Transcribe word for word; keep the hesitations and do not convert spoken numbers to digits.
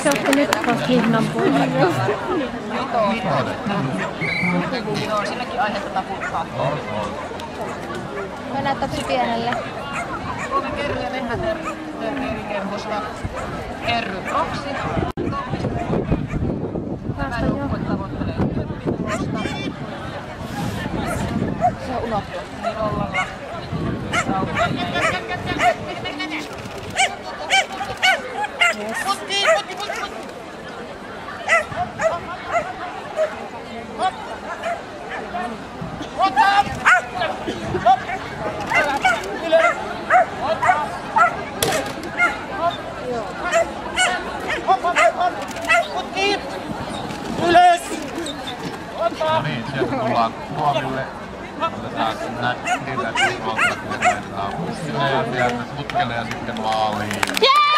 saatte nyt taas hihnan pois. Joo, silläkin aihetta taputtaa. Mennään tosi pienelle. Suomen kerry- ja vehnäterrierikerhosta kerry proksi. Tämä joukkue tavoittelee tulosta. Se on unohtunut. Niin Ollalla. Putki, putki, putki, putki. Ylös! No niin, sieltä tullaan tuomille. Otetaan näkyvillä, kun laitetaan pussille ja sieltä putkelle ja sitten maaliin.